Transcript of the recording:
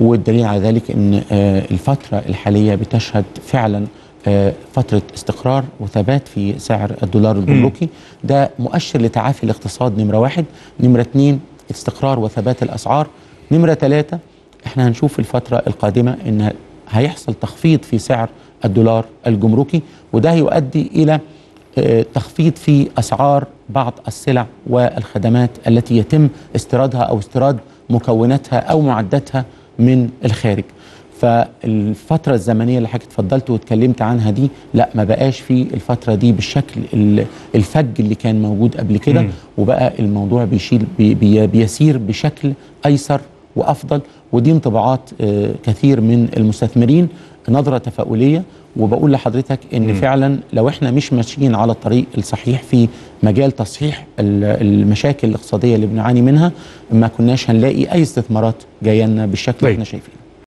والدليل على ذلك ان الفتره الحاليه بتشهد فعلا فتره استقرار وثبات في سعر الدولار الجمركي. ده مؤشر لتعافي الاقتصاد نمره واحد. نمره اتنين استقرار وثبات الاسعار. نمره ثلاثه احنا هنشوف في الفتره القادمه ان هيحصل تخفيض في سعر الدولار الجمركي، وده هيؤدي الى تخفيض في أسعار بعض السلع والخدمات التي يتم استيرادها أو استيراد مكوناتها أو معداتها من الخارج. فالفترة الزمنية اللي حضرتك اتفضلت واتكلمت عنها دي لا، ما بقاش في الفترة دي بالشكل الفج اللي كان موجود قبل كده، وبقى الموضوع بيسير بشكل أيسر وأفضل. ودي انطباعات كثير من المستثمرين، نظرة تفاؤلية. وبقول لحضرتك ان فعلا لو احنا مش ماشيين على الطريق الصحيح في مجال تصحيح المشاكل الاقتصادية اللي بنعاني منها، ما كناش هنلاقي اي استثمارات جايه لنا بالشكل اللي احنا شايفينه.